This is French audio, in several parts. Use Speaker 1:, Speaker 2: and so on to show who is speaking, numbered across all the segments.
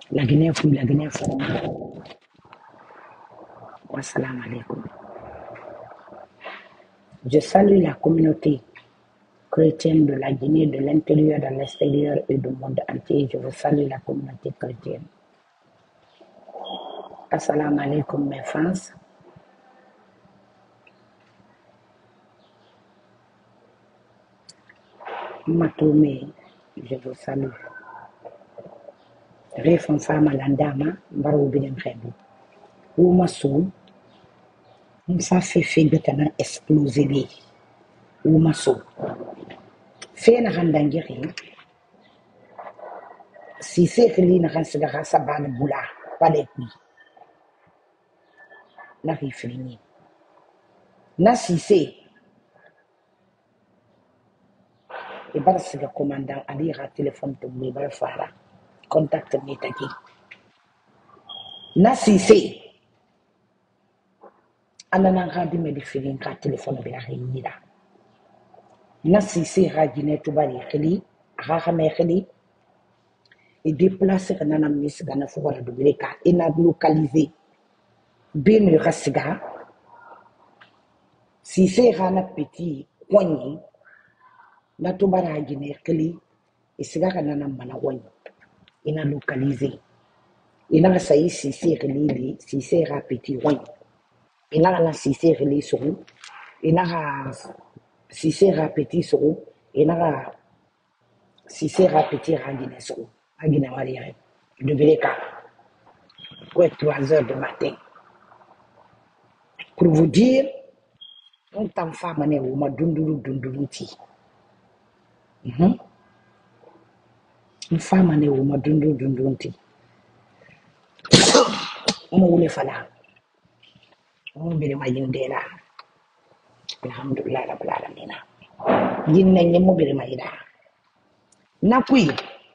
Speaker 1: La Guinée fou, la Guinée fou. Wassalamu alaikum. Je salue la communauté chrétienne de la Guinée, de l'intérieur, de l'extérieur et du monde entier. Je vous salue la communauté chrétienne. Assalamu alaikum mes fans. Matoumé, je vous salue. Refon fama landama, mbaro bidem khebu. Ouma sou, mfa fefe betana explosé li. Ouma sou. Fena handangiri. Si c'est que li na kansiga kasa bana bula, pale kui. Na rifrini. Na si c'est, e bara siga commandant ali ra téléphone to mi bara fara. Contact me taki. Na si c'est, anana radi me di filin ka téléphone bi la rinira. Na si c'est ra Guinée to bari khili, ha me khili. Et déplacer que nana miss gana fouara de breka et n'a localisé bien le rasiga si c'est rana petit poignet na to bara Guinée kli et siga nana mana wani et n'a localisé et n'a sayi si c'est relé si c'est ra petit wani et n'a si c'est relé sur et n'a si c'est ra petit sur et n'a si c'est ra petit ra Guinée sur à Guinée Marie de breka ouais 3 heures du matin. Pour vous dire, on t'en fait mané ou ma dunduruti. Une femme mané ou ma dunduruti. On ou les fala. On bere ma yindela. Alhamdulillah rabbil alamin. Yinne nyemo bere ma yida. Nakui.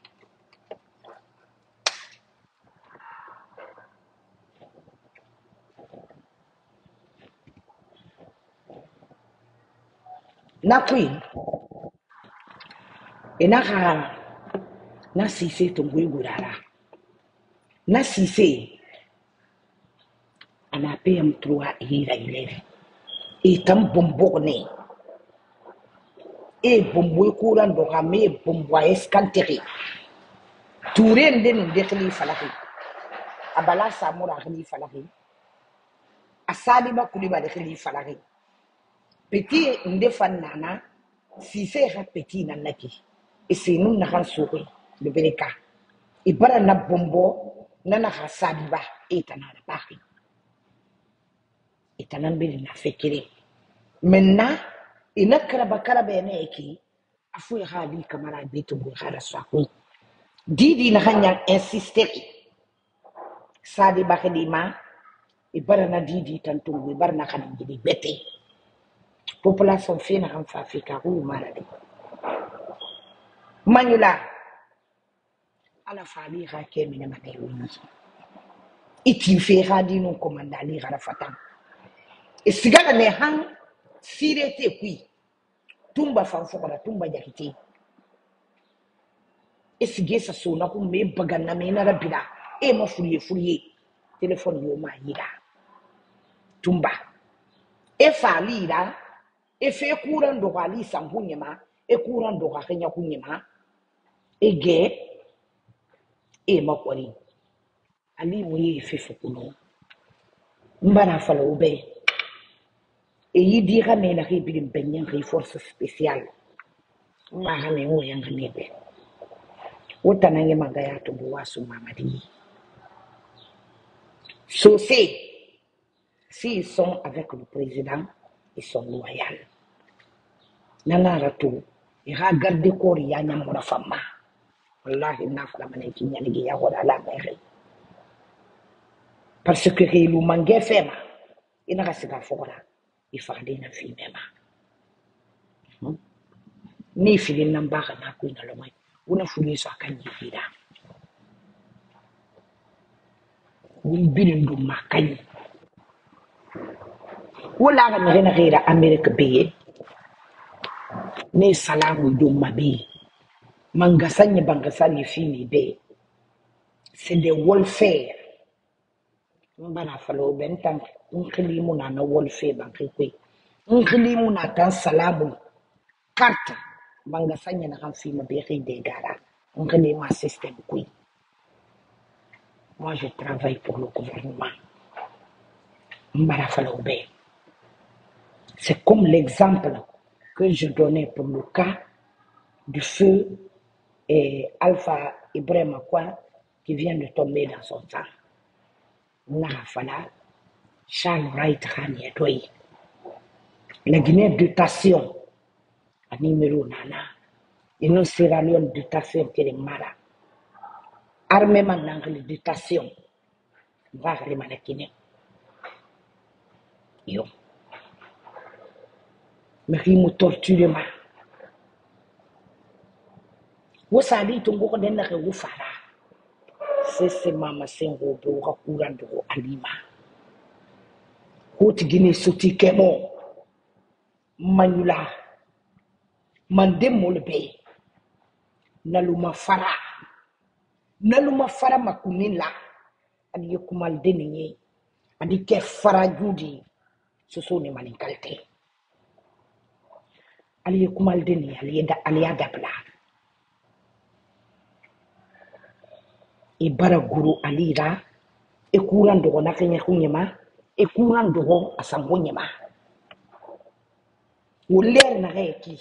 Speaker 1: Nakui. Enaka na sise tungui gurara. Na sise ana PM3 ira ilere. E tam bombone. E bomboy kuran do game bomboy escantere. Touré ndene ndekli falaki. Abala samura khli falaki. Asaliba kuliba de khli falaki. Petit ndefan nana si c'est petit nanaki. Et c'est nous na souri de bereka. Et bara na bombo nana saliba et tanana baki. Et tanan beli na fekere. Maintenant, ina karaba ene eki afu hali kamara betu bu hara swakui. Didi na hanya insister. Sadi bakadima e bara na didi tantungu e bara na kaningidi bete. Population fina hamfa Afrika hu maradi. Manula ala fali ha kemi na matewi. Iti fe hadi no komandali harafatan. E sigala ne hang sirete kui. Tumba fanfokora tumba jakiti. E sigesa sona ku me bagana me na rabida. E ma furie. Telephone yo ma yida. Tumba. E fali da. E fe kuran do wali sambunyema. E kuran do kenya kunyema. E ge. E makwari. Ali moye fefe kuno. Mbana fala ube. E yi dira me na ribi benyen ri force spéciale. Ma hame mo yang nebe. Wota nange magaya to buwasu mamadi. So s'ils sont avec le président, ils sont loyaux. Nana rato, il a gardé corps ya nyamura fama. Wallahi nafla maneki nyaligi ya wala la mere. Parce que il mangue fema. Il n'a pas fora. Il fallait na fi mema. Ni filin nambaka na kuina lomai. Una fuliso akanyi fida. Ni bilin do makanyi. Wala ga mere na gira America beye. Ni salamu do mabe. Mangasanye bangasani fini be. c'est des welfare. Mbana falo bentan nkilimu na welfare bankikwe. Nkilimu na tan salamu carte banga sanya na kan film beri de gara. Nkilimu système kwe. Moi je travaille pour le gouvernement. Mbana falo ben. C'est comme l'exemple que je donnais pour le cas du feu et Alpha Ibrahim Akwa qui vient de tomber dans son sang. Nafala, Charles Wright Raniatoy. La Guinée dotation, à numéro nana, et non Sierra Leone dotation qui est mara. Armement l'angle dotation, va remana Guinée. Yo. Mais qui me torture ma. Vous savez, tout le monde est dans le fara. C'est maman sengo bo hakura do alima. Haute Guinée soti kemo. Manula. Mande molbe. Naluma fara makunila. Adi yokumal deninye. Adi ke fara judi. Soso ni maninkalte. Ali yokumal deni ali adabla. E bara guru alira e kuran dogo na kenya kunyema e kuran dogo asango nyema woler na reki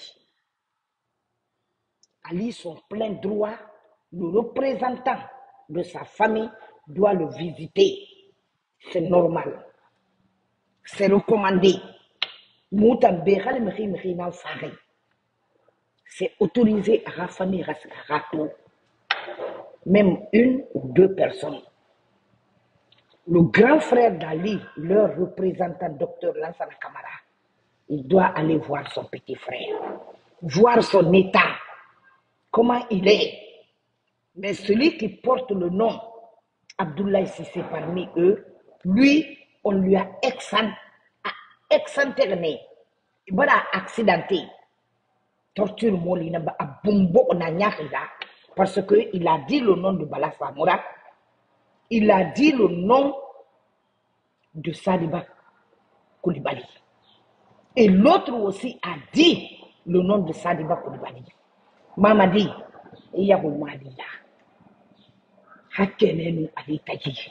Speaker 1: ali son plein droit, le représentant de sa famille doit le visiter, c'est normal, c'est recommandé. Mouta beral mri na fare, c'est autorisé à la famille rato, même une ou deux personnes. Le grand frère d'Ali, leur représentant, docteur Lansana Kamara, il doit aller voir son petit frère, voir son état, comment il est. Mais celui qui porte le nom, Abdoulaye Sissé parmi eux, lui, on lui a excenterné. Il va accidenté. Torture Molina, a bombo na nyakida, parce qu'il a dit le nom de Bala Samoura, il a dit le nom de Sadiba Koulibaly. Et l'autre aussi a dit le nom de Sadiba Koulibaly. Mamadi, il y a un Madina. Hakenenu alitaji.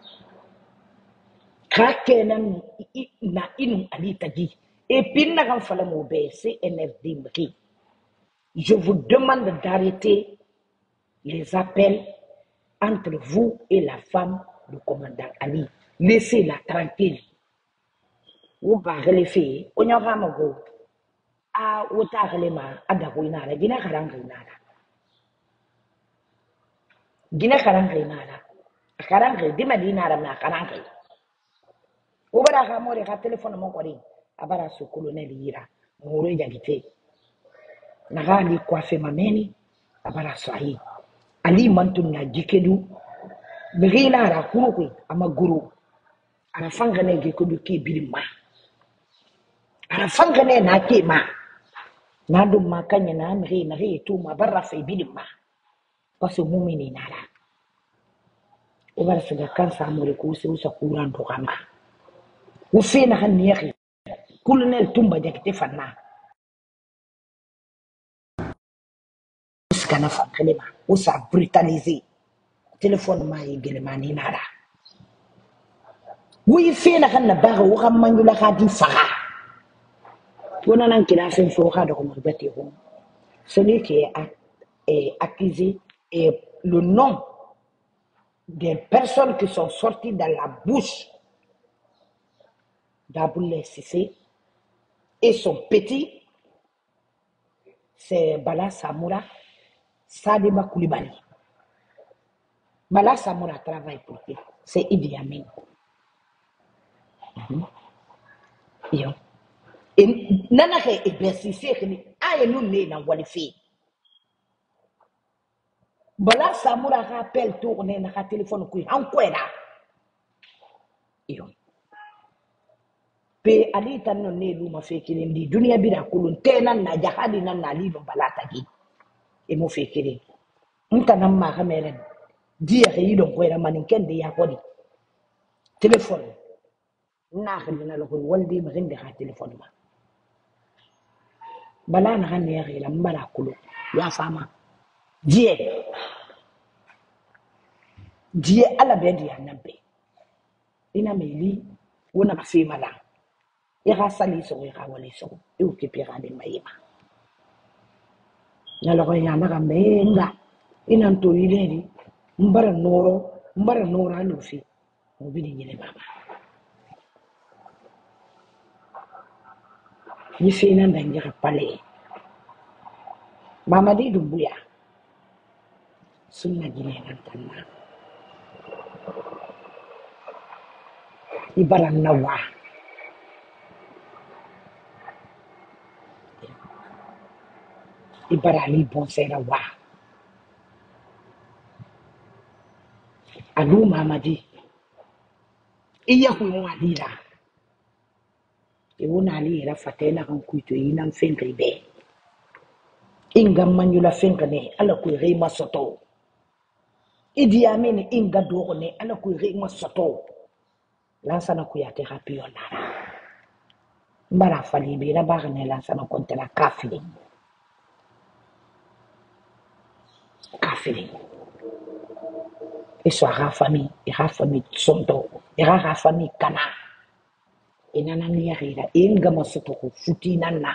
Speaker 1: Hakenenu na inu alitaji. Et puis, n'a pas fallu m'obéir, c'est NFD. Je vous demande d'arrêter les appels entre vous et la femme du commandant Ali. Laissez-la tranquille. Vous parlez les filles, on y a vraiment go. Ah, vous parlez ma, adaouinara, gina karanginara. Gina karanginara. Karangé, dimadinara na karangé. Vous verrez à moi, le téléphone mon cori. Abara ce colonel ira. Mouré d'agité. Nagani coiffé ma meni. Abara soyi. Ali mantum na jikedu. Mrina ara kuruki ama guru. Ara fangane gekudu ki bilima. Ara fangane na ki ma. Nadu makanya na mrina re tu ma barra fe bilima. Parce que mumini nara. Obara se kansa amore ku se usa kuran to kama. Ufena haniyaki. Colonel Tumba jakite fanna. Uskana fankelema. Usa brutalisé. Téléphone ma yegelemani nara. Oui, fait la canne barre ou ramangula radi fara. On a un qui a fait un fora de Romain. Celui qui est accusé est le nom des personnes qui sont sorties dans la bouche d'Aboulaye Sissé et son petit, c'est Bala Samoura Sadiba Koulibaly. Bala Samoura travaille pour lui, c'est Idi Amin. Yo. Et nana ke ebesise ke ni aye nu ne na walifi. Bala Samoura rappelle tourner na téléphone ku en kwela. Yo. Pe ali tan no ne lu ma fekiri ndi dunia bira kulun tenan na jahadi nan na li no balata gi. E mo fekiri. Nta nan ma kameren. dia ke idon ko era manin kende ya kodi telephone na ka dina lo ko waldi ma gende ha telephone ma bala na kan ya la mbara kulo ya fama die ala bendi ya nabe ina meli wona ka fe mala e ga sali so e ga wale so e o ke pira de mayima na lo ya na ka menga ina to ileri mbara noro alo fi mo bi ni nyele mama ni fe na ndanga ka pale mama di dumbuya sunna gine nan tanna ibara nawa ibara li bon sera wa alu mama di iya ku mo adira e wona ali era fatena kan kuito ina mfenga ibe inga manyula fenga ne ala ku rema soto idi amene inga dogo ne ala ku rema soto lansa na ku ya te rapio nara mbara fali be na ba ne lansa na kontela kafili e so ha famille sondo e ha famille kana e nana ni rira inga masoto ku futi nana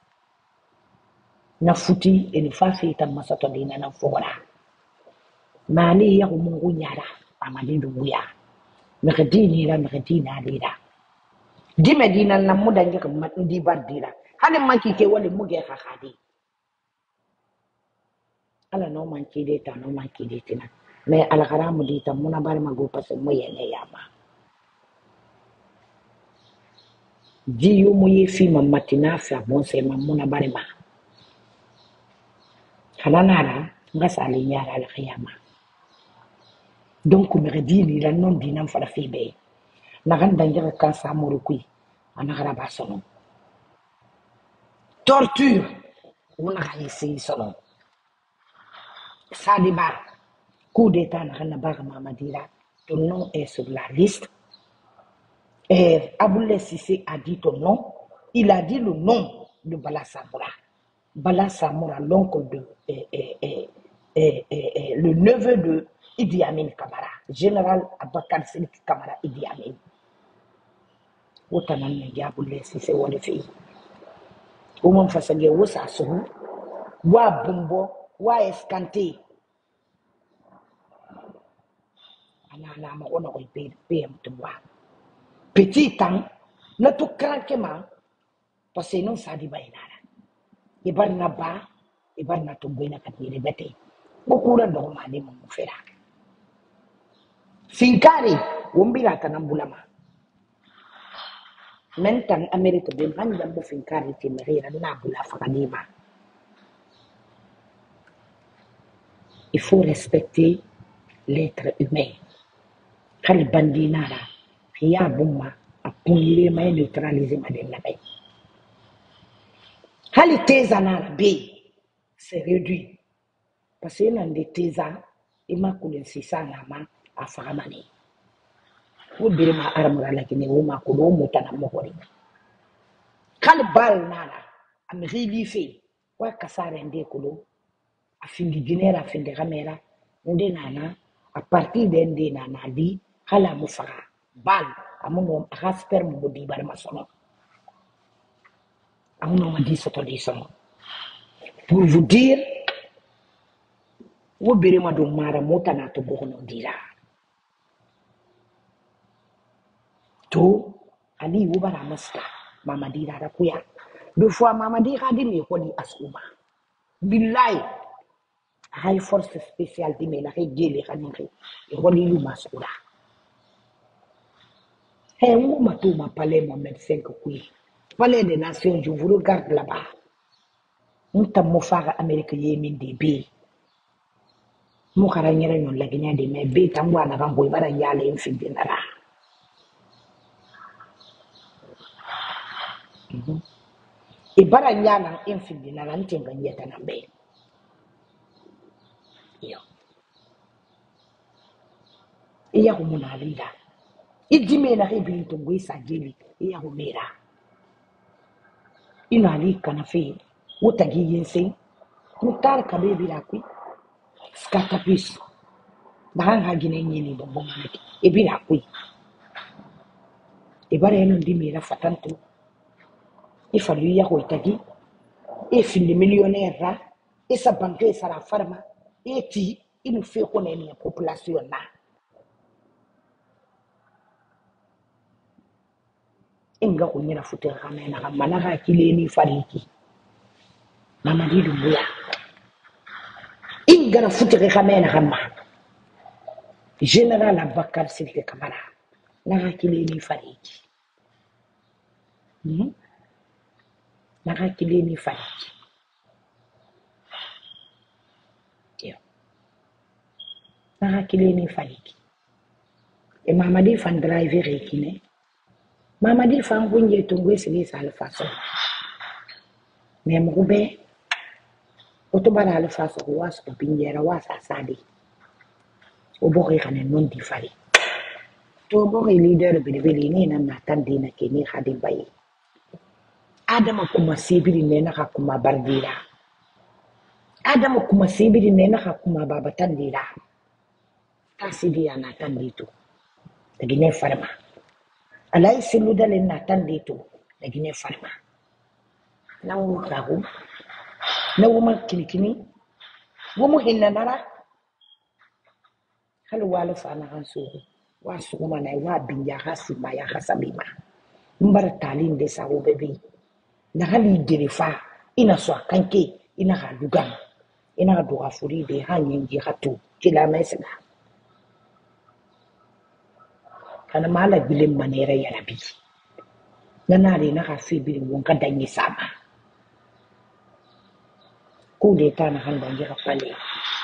Speaker 1: na futi e ni fafi ta masoto dina na fora mani ya mungu nyara amali duya mekdini la mekdina dira di medina na muda ngaka ndi bardira hane manki ke wale muge khadi ala no manki de ta no manki de tina me ala haramu di ta muna bar mago pase moyene yama di yo moye fi mamatina fa bon se mamuna bare ma kanana ngasa le nyara al khiyama donc mekdini la non dinam fala fi be na ganda ngaka kan sa morukui ana garaba sono torture wona haysi sono Sadibar, coup d'état na baga Mamadira, ton nom est sur la liste. Et Aboulé Sissé a dit ton nom. Il a dit le nom de Bala Samoura. Bala Samoura, l'oncle de le neveu de Idi Amin Kamara, général Abakar Selik Kamara Idi Amin. Wotanan ne Aboulé Sissé wale fi. Oumam fasage wosa sohu, wa bumbo, wa escanté. Ana ma ona ko PM tuwa petit temps na to cranke ma parce que non sa di bainara e barna ba e barna to boina ka tire bete ko kura do ma de mo fera finkari wombira tan bulama mentan america be man da bo finkari ti merira na bula fakadima il faut respecter l'être humain kali bandinara ya bumma apunile mai neutraliser ma de nabai hali teza na be c'est réduit parce que nan de teza ima kulen sisa na ma afagamani wo bere ma aramura lakini wo ma ko do mutana mo hori kali bal nana am relife wa kasare nde ko afindi dinera afindi kamera nde nana a partir de nde nana di hala mu faga bal amuno hasper mo di bar masono amuno ma di soto di sono pour vous dire wo bere ma do mara mota na to bohono dira to ali wo bara masta mama dira da kuya deux fois mama dira di me ko di asuma billahi high force spéciale di me la ke gele kanike e ko di masura he wo ma to ma palais mon médecin ko kuyi palais des nations je vous regarde là-bas nta mo fara amerique yemin de be mo kara nyere non la genya de me be tambwa na kan boy bara yale en fi dinara e bara nyana en fi dinara ntenga nyeta na be yo iya humuna lida idime na hebin to gwe sajeli iya humera ina ali kana fe wuta gi yense mutar kabe birakwi skatapis bahan hagine nyini bombo manaki ebirakwi ibare no ndimira fatanto ifalu ya hoitagi e fini millionnaire e sa banque sara farma e ti inu fe ko ne population na inga kunyira futer kamena kamana ka kileni fariki mama didu buya inga na futer kamena kama general Abakar Silte Kamara na ka kileni fariki na ka kileni fariki na ka kileni fariki e mama di fan driver rekine mama di fan gunje tungwe sili salfaso me mugube otobara alfaso was ko pinjera wasa sadi obori kanen non di fari to bori leader bili ni na natandi na keni khadi bayi adama kuma sibiri ne na kuma bardira adama kuma sibiri ne na kuma babatandira tasidi ya natandito tagine farma alai silu dale natandito tagine farma na wukahu na wuma kilikini wumu hinna nara halu wala fana hansu wa suma na wa binja hasima ya hasabima mbar talin de sa bebi na hali dirifa ina so kanke ina hadugan ina duga furi de hanyen ji hatu kila mesna kana mala bilim manera ya rabi nana re na hafi bilim wonka danyi sama ko de ta na handa ji hafale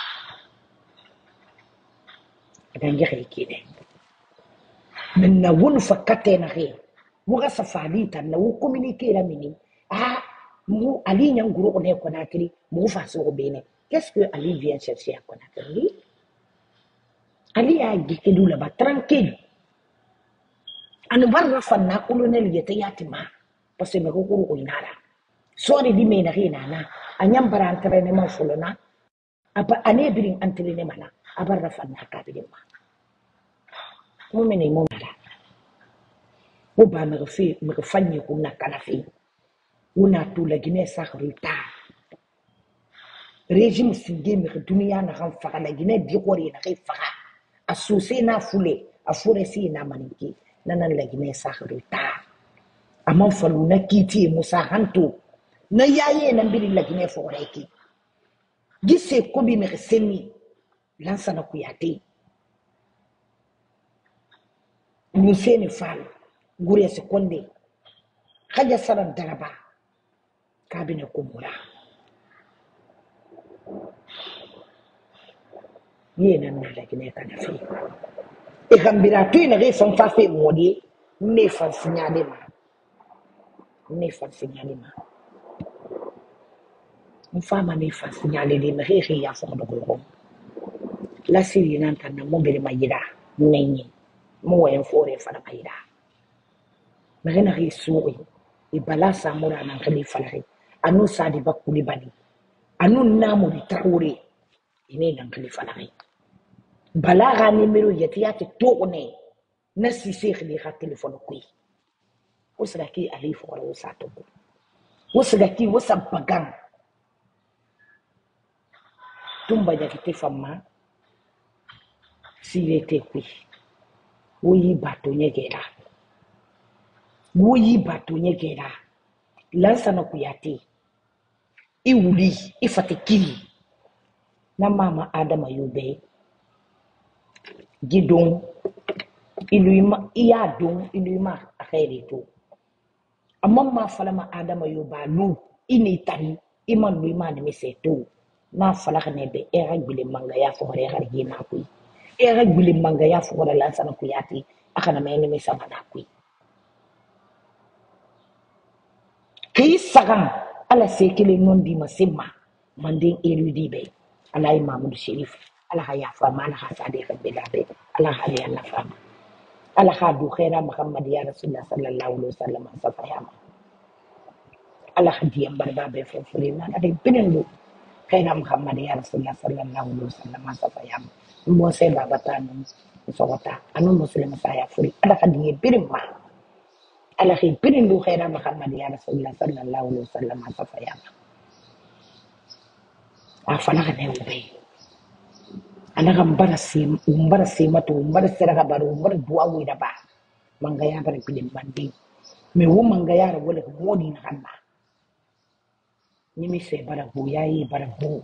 Speaker 1: danyi kike min na wun fakate na he muga safali tan na wu communiquer la mini mu ali nyang guru ne ko nakiri mu fa so bene qu'est-ce que Ali vient chercher à Conakry Ali a gikedu la ba tranquille anu barra fanna colonel yete yatima parce que me ko ko inara sori di me na hina na anyam bara entraînement fulona apa ane birin entraînement na abarra fanna ka bi ma mo mene mo mara o ba me refi me fanyi ko na kana fi una tu la Guinée sakhruta régime singe mi dunia na kan faga la Guinée bi kori na kai faga asuse na fule afure si na maniki nanan la Guinée sakhruta amon falu na kiti musa hanto na yaye na mbiri la Guinée fo reki gisse ko bi mi semi lansa na kuyate Museni Fall gure sekonde haja saran daraba kabine kumura yena na la Guinée kana fi e kambira tu ina re son fa fe modi ne fa signale ma mfama ne fa signale de me re ya fo do ko la siri nan tan mo bele mayida nenyi mo wen fore fa da mayida magana ri suwi e bala samura nan kali falari anu sadi bakuli bani anu namu di tahure ine nan kali falari bala ga numéro yati to ne na sisi khili ga telephone kui usraki ali fora usato usraki usabagan tumba ya kite fama silete kui woyi bato nyegera lansa na kuyati iwuli ifatikili na mama Adama Yube gidon iluima iya don iluima akhairi to amma ma falama Adama Yuba lu ini tani iman luima ne meseto na falaka ne be era gbile manga ya fo hore hargi na kui era gbile manga ya fo hore lansa na kuyati akana me ne mesama na kui kay sagan ala sekele non di masima manden elu di be alay Mamadou Chérif Allah ya fama Allah sadi kan bilabe Allah ya na fama Allah du khaira Muhammad ya Rasulullah sallallahu alaihi wasallam safayama Allah diyam barba be fofuri na da binin khaira Muhammad ya Rasulullah sallallahu alaihi wasallam safayama mo se babatanu sokota anu muslim saya furi Allah diyam birin ma Allah binin du khaira Muhammad ya Rasulullah sallallahu alaihi wasallam safayama afala ne ube anaka mbara sema to mbara seraka baro mbara duwa wi da ba mangaya bara bidin bandi me wo mangaya ra wala modi na kanna nyimi se bara bu yayi bara bu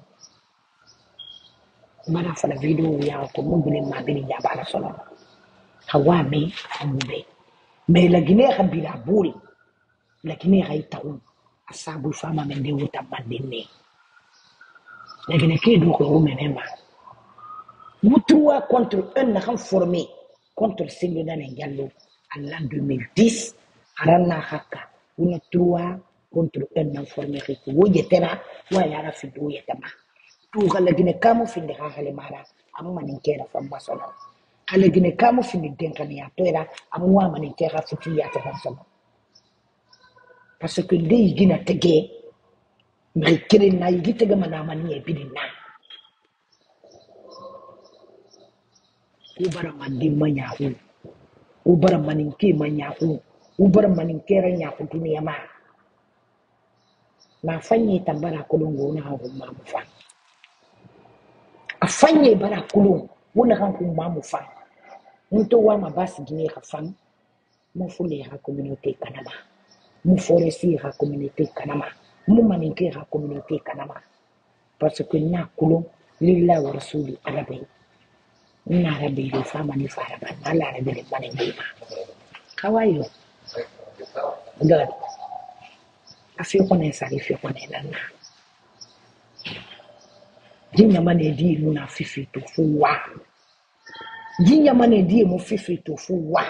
Speaker 1: mana fala video ya ko mun bile ma bini ya bara solo hawami amube me lagine khabira buri lakini haitaun asabu fama mende wuta bandine lagine ke do ko menema Moutroua contre un n'a formé contre Singledan et Gallo en l'an 2010. Arana Haka, une trois contre un n'a formé Rico. Yetera, Wayara Fido Yetama. Pour la Guinée-Camo fin de Halemara, à mon maninkera from Bassono. À la Guinée-Camo fin de Denkania Toera, à moi maninkera Futia Tavansono. Parce que des Guinée Tege, mais qu'il n'a eu Gitagamani et Pidina. Ubara mandi manyahu ubara maninke manyahu ubara maninkera nyahu dunia ma fanye tambara kulungu na hawo mamu fa afanye bara kulungu wona kan ku mamu fa nto wa mabasi gine ka fam mo fule ha communauté kanama mo foresi ha communauté kanama mo maninke ha communauté kanama parce que na kulungu lillahi wa rasuli arabi Nara bili fama ni faraba nala na bili mani bima. How are you? Good. I feel sari feel nana. Jinya mane di luna fifi to fuwa. Jinya mane di mo fifi to fuwa.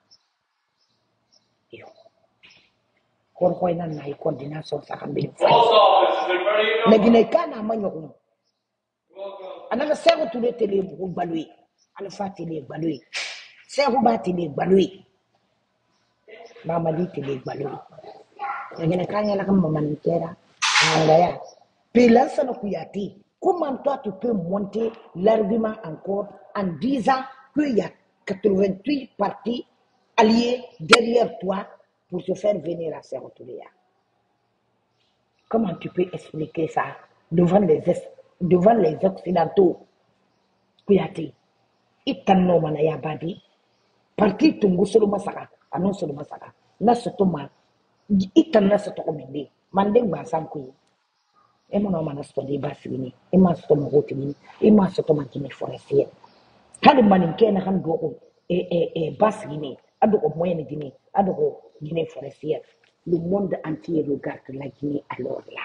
Speaker 1: Yo. Korkoi na na coordination sa kambili fuwa. Nagine kana manyo. Another seven to the tele balui. Alfati le balui. Serubati le balui. Mamaditi le balui. Nagina kanya la kama manikera. Angaya. Pilansa no kuyati. Comment toi tu peux monter l'argument encore en disant qu'il y a 88 partis alliés derrière toi pour te faire venir à Serotoulia? Comment tu peux expliquer ça devant les Occidentaux? Kuyati. Itanno mana ya badi parti tungu solo masaka anon solo masaka na sotoma itan na sotoko mende mande ba sanku e mono mana stodi basini e ma sotoma hotini e ma sotoma kini forestier hali maninke na kan doko basini adoko moyenne Guinée adoko Guinée forestière le monde entier regarde la Guinée alors là.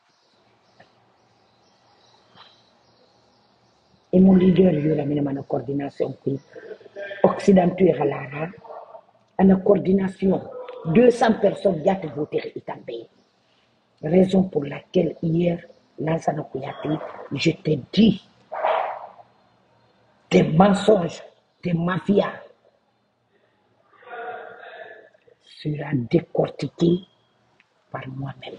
Speaker 1: Et mon leader, il y a une coordination qui occidentaux et ralara, une coordination 200 personnes qui ont voté Itambé. Raison pour laquelle hier, Lansana Kouyaté, je te dis des mensonges, des mafias sera décortiqué par moi-même.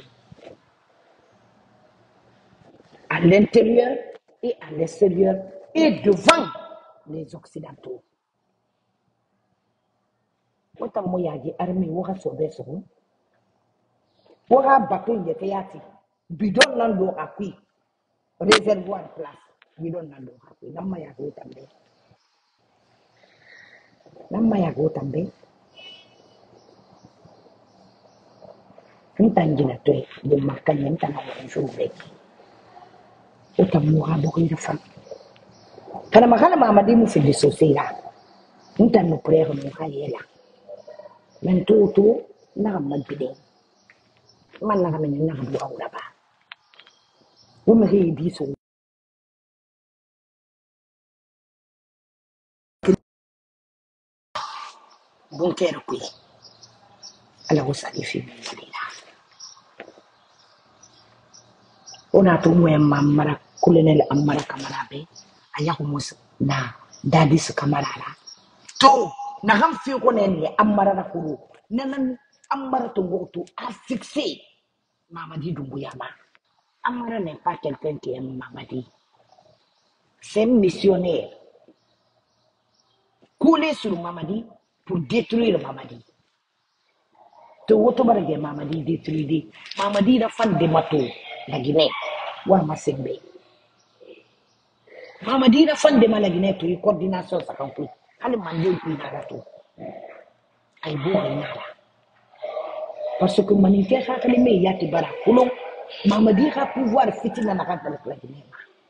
Speaker 1: À l'intérieur et à l'extérieur et devant les Occidentaux. Wata moyaji army waka sobe so waka bateau yete yati bidon nando akui réservoir place bidon nando akui namma ya go tambe ntanjina to de makanya ntana ko shube wata moha bokoi da fa kana makala mamadi mu fi dissociera ntanu prère mu kayela men tutu na madbide man na kami na bu awla ba wo me he di so bon kere qui ala wasali fi medina ona to mo mamara kulenel amara kamara be aya ko mus na dadis kamarara to na ham fi ko ne amara na kuru nanan amara to goto a fixé Mamadi Doumbouya. Amara n'est pas quelqu'un qui aime Mamadi. C'est un missionnaire. Couler sur Mamadi pour détruire Mamadi. Te wotobarage Mamadi détruire. Mamadi la fan de Mato, la Guinée. Wa Masembe. Mamadi la fan de la Guinée pour une coordination sa campagne. Allez manger puis narato. Ay bo nara. Parce que manifeste à les meilleurs yati bara. Koulon Mamadi a pouvoir fitina na kanta la Guinée.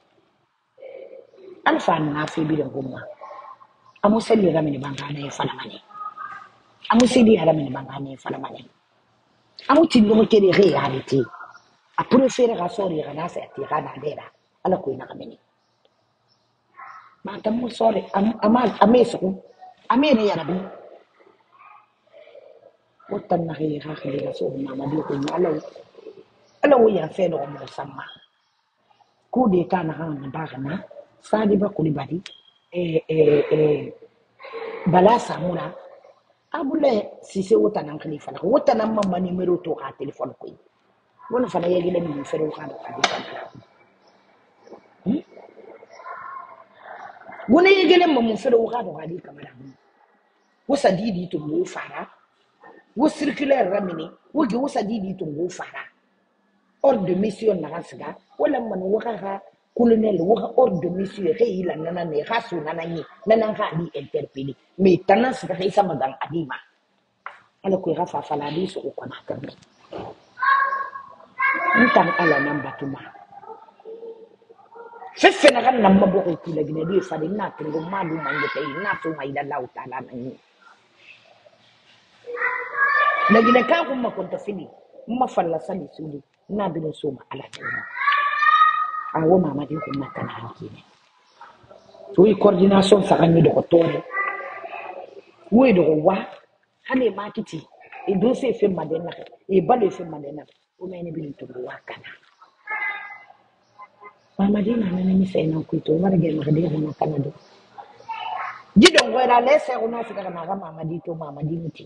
Speaker 1: Alpha na fi bi de gomma. Amu seli ramini bangane falamane. Amu seli ramini bangane falamane. Amu tindo mo kede réalité. A préféré rasori rana sa tirana dera. Ala ko ina kamini. Ma tamu sore ameso. Amene ya rabi. Wotan na kaya kakili na so Mamadi ko nalaw. Alaw ya fe no mo sama. Coup d'état na kan ba kana. Sadi ba Coulibaly Bala Samura abule sise wota nan khalifa wota nan mamma numéro to ka téléphone ko wona fana yegile mi fere ko ka wona yegile mo fere ko ka di kamera wo sadidi to mo fara wo circulaire ramini wo ge wo sadidi to mo fara ordre de mission na rasga wala man wo ka colonel wo ordre de mission re ila nana ne rasu nana ni nana ka di interpeller mais tendance ka isa magang adima ala ko rafa fala di so ko na kan ntan ala nan batuma fefe na kan nan mabo ko kula gine di fa na tingo malu mango tay na so mai da law taala nan na gine ka ko makonta fini ma falla sali suli na bi so ma ala tan awo Mamadi ko makana hankine to yi coordination sakanni do ko tore wo do wa hane makiti e do se fe madena e balo fe madena o meni bi to wa kana Mamadi na nana ni sai nan kuito mara ge magade na kana do jidon wera lese ona fika na ga Mamadi to Mamadi muti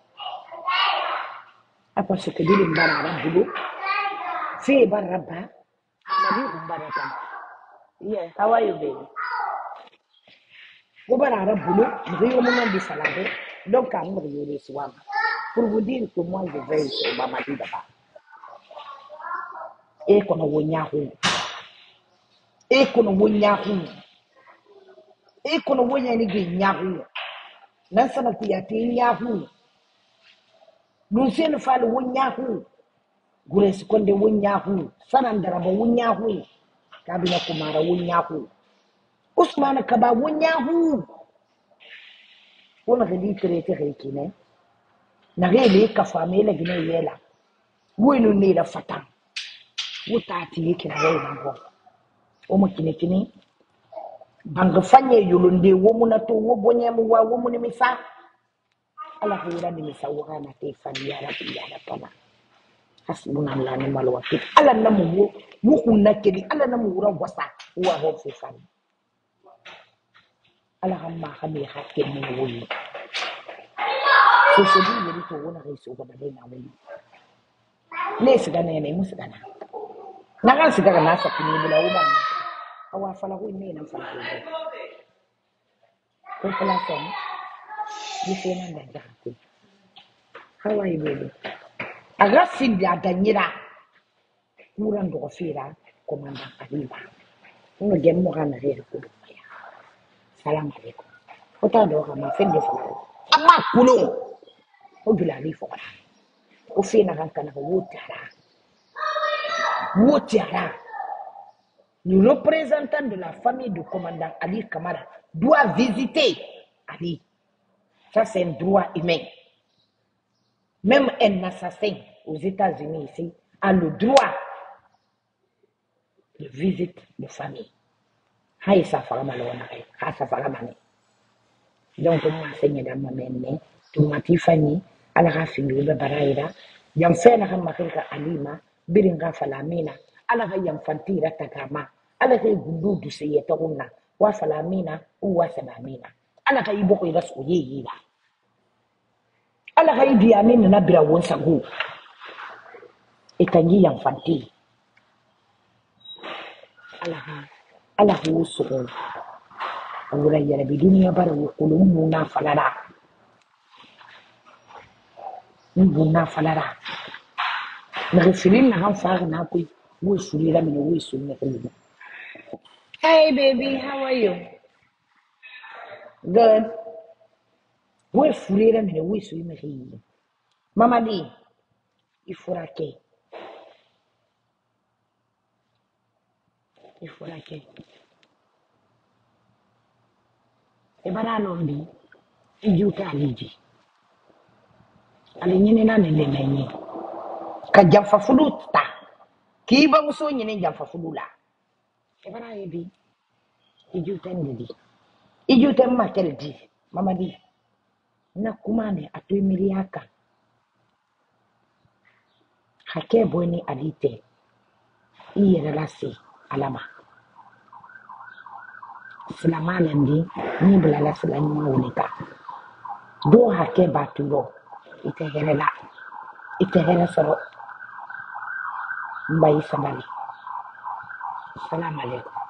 Speaker 1: apa se ke dilin barara bulo fe baraba Mamadi kumbarata. Yes, how are you, baby? Go barara bulo, riyo mo di salade, donc à me riyo swam. Pour vous dire que moi je veille sur Mamadi d'abord. Et qu'on a wonyahu. Et qu'on a wonyahu. Et qu'on a wonyahu. Nansana tiyati nyahu. Nusenu fal wonyahu. Gure sikonde wonyahu. Sanandaraba wonyahu. Kabila kumara wonyahu. Usmana kaba wonyahu. Wona gadi traité rekine. Na gele ka famela gine yela. Wenu ne la fatan. Wutati yake na wena ngo. Omo kine banga fanye yulunde womuna to wobonya mu wa womuni misa. Ala hira ni misa wana te fani ya pana. Hasbunallahu wa ni'mal wakil. Ala namu wo kunna kedi ala namu wura wasa wa ho fe fani. Ala hamma khami hakke ni woni. So so di yeri to wona reso ba dai na woni. Ne siga ne musigana. Naga siga na sa kini bula uma. Awa fala ko ni na fala ko. Ko fala son. Ni fe na da ko. How are you, baby? Aga finda danyira. Muran do fira komanda Aliba. Ngo dem mo kana re ko. Salam alaikum. Ota do ma finde fala. Amma kulo. O bilali fo. O fina kan kana wotara. Le représentant de la famille du commandant Ali Kamara doit visiter Ali. Ça, c'est un droit humain. Même un assassin aux États-Unis ici a le droit de visite de famille. Donc, on m'a enseigné dans ma main, tout m'a tifani, à la rafine de Baraïra, yam fait la ramarika Alima, Biringa Falamina, à la yam fantira Tagama, à la gundu du Seyetoruna, wa salamina wa salamina ala ka iboko ila so yeyila ala ka idi amin na bira wonsa go etangi yang fanti ala hu so wala yara bi duniya bara wo kulum na falara na falara na refilin na han fara na ko wo sulira mi wo sulina ko. Hey baby, how are you? Good. Wo sulira mi wo sulina ko. Mama di ifurake ebara nombi ijuta aliji alinyine na nende nenye ka jamfa fuluta kiba muso nyine jamfa fulula ebara ebi ijuta ndidi ijuta makeldi mama di na kumane atu emiliaka hake bweni alite iye relasi alama silamana ndi ni bulala silanyuma ulika do hake baturo ite soro mbayi sabali. Salam alaikum.